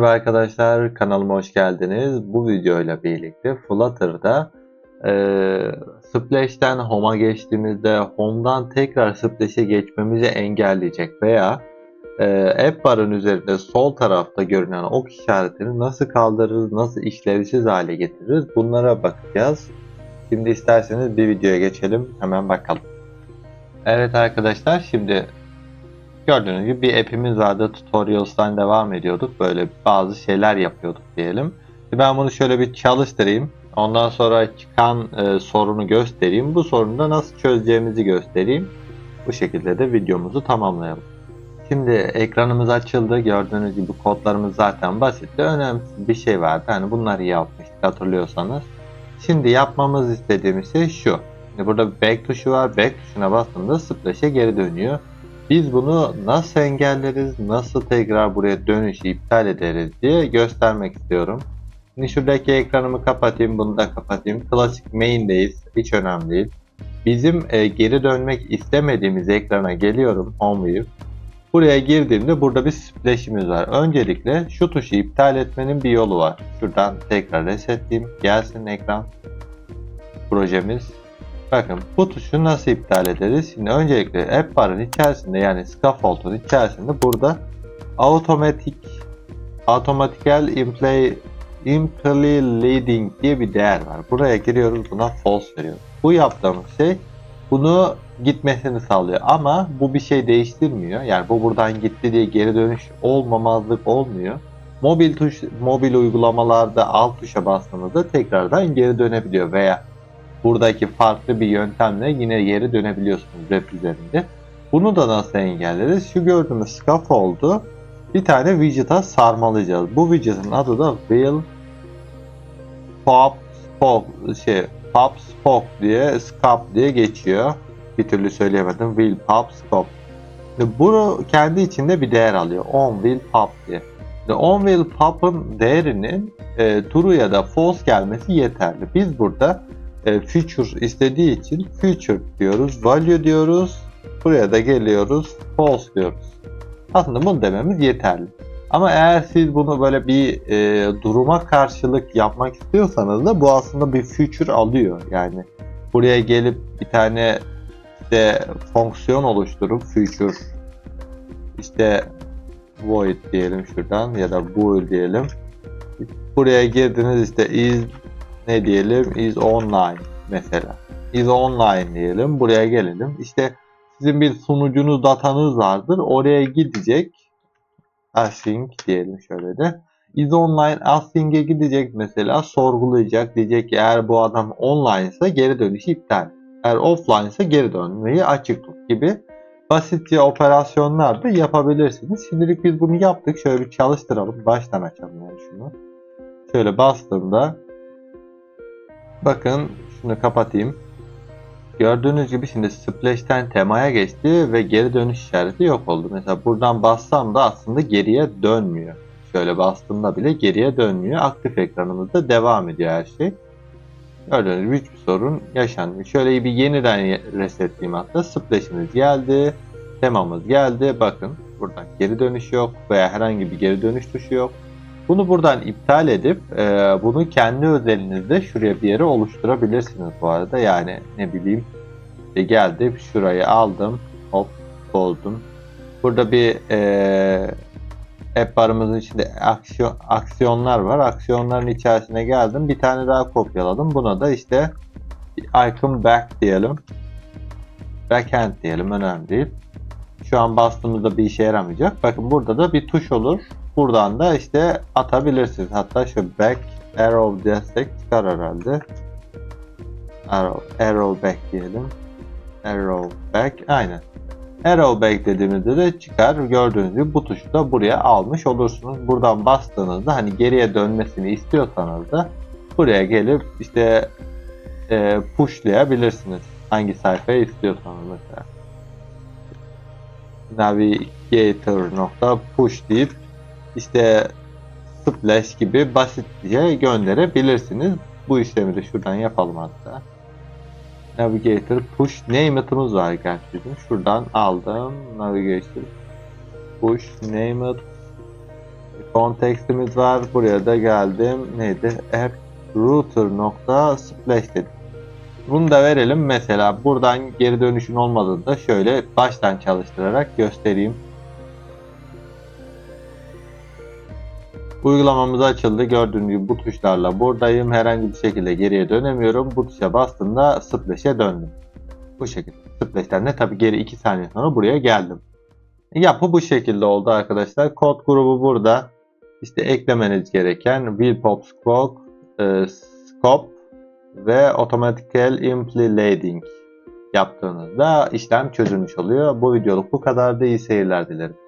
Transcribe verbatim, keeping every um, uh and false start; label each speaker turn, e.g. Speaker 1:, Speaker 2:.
Speaker 1: Merhaba arkadaşlar, kanalıma hoş geldiniz. Bu videoyla birlikte Flutter'da e, Splash'ten Home'a geçtiğimizde Home'dan tekrar Splash'e geçmemizi engelleyecek veya e, App Bar'ın üzerinde sol tarafta görünen ok işaretini nasıl kaldırırız, nasıl işlevsiz hale getiririz bunlara bakacağız. Şimdi isterseniz bir videoya geçelim, hemen bakalım. Evet arkadaşlar, şimdi gördüğünüz gibi bir app'imiz vardı. Tutorials'tan devam ediyorduk. Böyle bazı şeyler yapıyorduk diyelim. Ben bunu şöyle bir çalıştırayım. Ondan sonra çıkan e, sorunu göstereyim. Bu sorunu da nasıl çözeceğimizi göstereyim. Bu şekilde de videomuzu tamamlayalım. Şimdi ekranımız açıldı. Gördüğünüz gibi kodlarımız zaten basitti. Önemsiz bir şey vardı. Hani bunları yapmıştık hatırlıyorsanız. Şimdi yapmamız istediğimiz şey şu. Şimdi burada bir back tuşu var. Back tuşuna bastığında Splash'e geri dönüyor. Biz bunu nasıl engelleriz, nasıl tekrar buraya dönüşü iptal ederiz diye göstermek istiyorum. Şimdi şuradaki ekranımı kapatayım, bunu da kapatayım. Klasik main'deyiz, hiç önemli değil. Bizim e, geri dönmek istemediğimiz ekrana geliyorum, Home View. Buraya girdiğimde burada bir splash'imiz var. Öncelikle şu tuşu iptal etmenin bir yolu var. Şuradan tekrar resetleyeyim, gelsin ekran projemiz. Bakın bu tuşu nasıl iptal ederiz? Şimdi öncelikle App Bar'ın içerisinde, yani Scaffold'un içerisinde burada Automatic Automatical Imply Implementing diye bir değer var. Buraya giriyoruz, buna false veriyoruz. Bu yaptığımız şey bunu gitmesini sağlıyor ama bu bir şey değiştirmiyor. Yani bu buradan gitti diye geri dönüş olmamazlık olmuyor. Mobil tuş, mobil uygulamalarda alt tuşa bastığınızda tekrardan geri dönebiliyor veya buradaki farklı bir yöntemle yine geri dönebiliyorsunuz web üzerinde. Bunu da nasıl engelleriz? Şu gördüğümüz scaffold'u bir tane widget'a sarmalayacağız. Bu widget'ın adı da will pop spoke şey pop spoke diye scap diye geçiyor. Bir türlü söyleyemedim. Will pop scope. Bu kendi içinde bir değer alıyor. On will pop diye. On will pop'ın değerinin e, true ya da false gelmesi yeterli. Biz burada e, future istediği için future diyoruz, value diyoruz. Buraya da geliyoruz, false diyoruz. Aslında bunu dememiz yeterli. Ama eğer siz bunu böyle bir e, duruma karşılık yapmak istiyorsanız da bu aslında bir future alıyor. Yani buraya gelip bir tane işte fonksiyon oluşturup future işte void diyelim şuradan ya da bool diyelim. Buraya girdiniz, işte is ne diyelim, is online mesela. Is online diyelim. Buraya gelelim. İşte sizin bir sunucunuz, datanız vardır. Oraya gidecek. Async diyelim şöyle de. Is online async'e gidecek mesela, sorgulayacak. Diyecek ki eğer bu adam online ise geri dönüşü iptal. Eğer offline ise geri dönmeyi açık tut gibi basitçe operasyonlar da yapabilirsiniz. Şimdilik biz bunu yaptık. Şöyle bir çalıştıralım. Baştan açalım yani şunu. Şöyle bastığımda bakın, şunu kapatayım. Gördüğünüz gibi şimdi Splash'ten temaya geçti ve geri dönüş işareti yok oldu. Mesela buradan bassam da aslında geriye dönmüyor. Şöyle bastığımda bile geriye dönmüyor. Aktif ekranımızda devam ediyor her şey. Gördüğünüz gibi hiçbir sorun yaşanmıyor. Şöyle bir yeniden resetleyeyim hatta. Splash'imiz geldi. Temamız geldi. Bakın buradan geri dönüş yok veya herhangi bir geri dönüş tuşu yok. Bunu buradan iptal edip e, bunu kendi özelinizde şuraya bir yere oluşturabilirsiniz bu arada. Yani ne bileyim, e, geldim şurayı aldım, hop bozdum. Burada bir e, app barımızın içinde aksiyon, aksiyonlar var. Aksiyonların içerisine geldim, bir tane daha kopyaladım. Buna da işte icon back diyelim, backend diyelim, önemli değil. Şu an bastığımızda bir işe yaramayacak. Bakın burada da bir tuş olur. Buradan da işte atabilirsiniz. Hatta şu back arrow destek çıkar herhalde. Arrow, arrow back diyelim. Arrow back, aynen. Arrow back dediğimizde de çıkar. Gördüğünüz gibi bu tuşu da buraya almış olursunuz. Buradan bastığınızda hani geriye dönmesini istiyorsanız da buraya gelip işte e, pushlayabilirsiniz. Hangi sayfaya istiyorsanız mesela. Navigator.push deyip işte splash gibi basitçe gönderebilirsiniz. Bu işlemi de şuradan yapalım hatta. Navigator push name'ımız var gerçekten. Şuradan aldım. Navigator push name Kontekstimiz var. Buraya da geldim. Neydi? App router nokta splash dedim. Bunu da verelim. Mesela buradan geri dönüşün olmadığını da şöyle baştan çalıştırarak göstereyim. Uygulamamız açıldı. Gördüğünüz gibi bu tuşlarla buradayım. Herhangi bir şekilde geriye dönemiyorum. Bu tuşa bastığımda Splash'e döndüm. Bu şekilde. Splash'ten de tabii geri iki saniye sonra buraya geldim. Yapı bu şekilde oldu arkadaşlar. Kod grubu burada. İşte eklemeniz gereken will pop scope, e, scope ve automatical implementing yaptığınızda işlem çözülmüş oluyor. Bu videoluk bu kadardı. İyi seyirler dilerim.